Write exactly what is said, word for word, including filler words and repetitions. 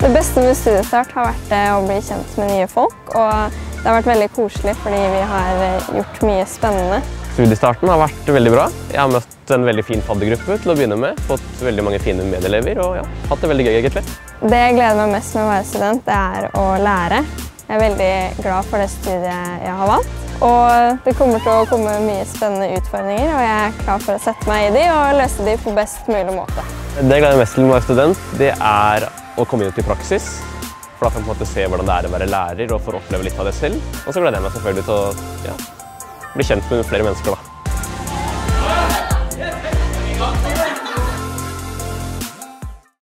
Det beste med studiestart har vært å bli kjent med nye folk, og det har vært veldig koselig fordi vi har gjort mye spennende. Studiestarten har vært veldig bra. Jeg har møtt en veldig fin faddergruppe til å begynne med, fått veldig mange fine medelever og ja, hatt det veldig gøy egentlig. Det jeg gleder meg mest med å være student, det er å lære. Jeg er veldig glad for det studiet jeg har valgt. Og det kommer til å komme mye spennende utfordringer, og jeg er klar for å sette meg i de og løse de på best mulig måte. Det jeg gleder meg mest til å være student, det er å komme ut i praksis. For da kan jeg på en måte se hvordan det er å være lærer og få oppleve litt av det selv. Og så gleder jeg meg selvfølgelig til å ja, bli kjent med flere mennesker da.